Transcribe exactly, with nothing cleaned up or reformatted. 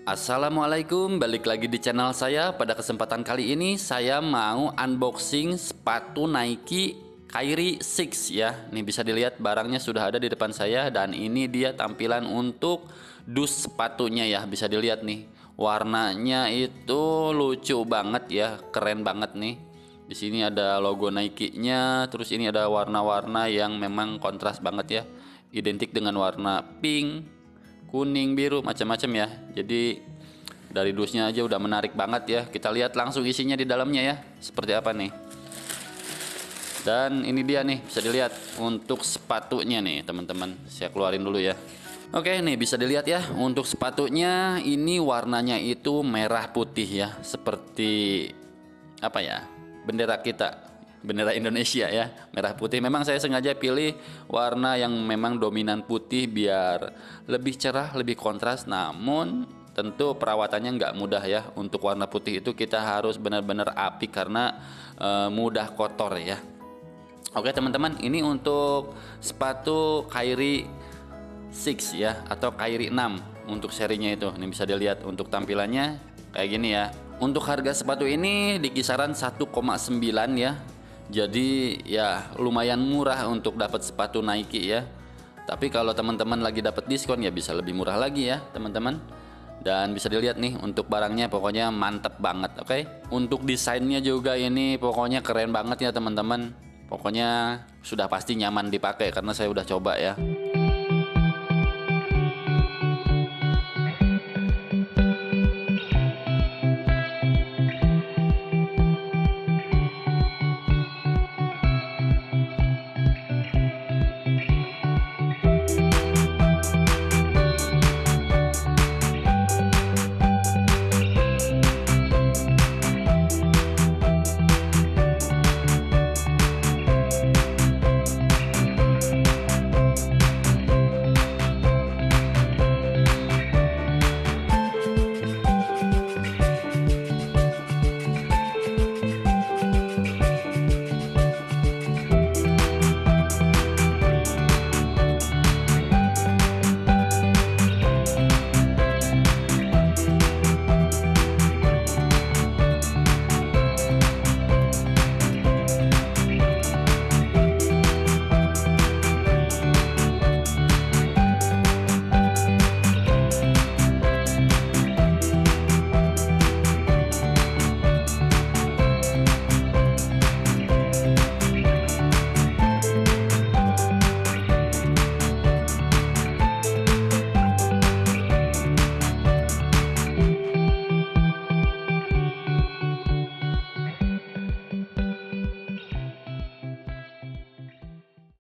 Assalamualaikum, balik lagi di channel saya. Pada kesempatan kali ini saya mau unboxing sepatu Nike Kyrie enam ya. Nih bisa dilihat barangnya sudah ada di depan saya dan ini dia tampilan untuk dus sepatunya ya. Bisa dilihat nih, warnanya itu lucu banget ya, keren banget nih. Di sini ada logo Nike-nya, terus ini ada warna-warna yang memang kontras banget ya. Identik dengan warna pink, kuning, biru, macam-macam ya. Jadi dari dusnya aja udah menarik banget ya. Kita lihat langsung isinya di dalamnya ya, seperti apa nih. Dan ini dia nih, bisa dilihat untuk sepatunya nih teman-teman. Saya keluarin dulu ya. Oke nih, bisa dilihat ya, untuk sepatunya ini warnanya itu merah putih ya, seperti apa ya, bendera kita, bendera Indonesia ya, merah putih. Memang saya sengaja pilih warna yang memang dominan putih biar lebih cerah, lebih kontras. Namun tentu perawatannya nggak mudah ya. Untuk warna putih itu kita harus benar-benar apik karena e, mudah kotor ya. Oke teman-teman, ini untuk sepatu Kyrie enam ya, atau Kyrie enam untuk serinya itu. Ini bisa dilihat untuk tampilannya kayak gini ya. Untuk harga sepatu ini di kisaran satu koma sembilan ya. Jadi ya lumayan murah untuk dapat sepatu Nike ya. Tapi kalau teman-teman lagi dapat diskon ya bisa lebih murah lagi ya teman-teman. Dan bisa dilihat nih untuk barangnya pokoknya mantep banget. Oke. Untuk desainnya juga ini pokoknya keren banget ya teman-teman. Pokoknya sudah pasti nyaman dipakai karena saya udah coba ya.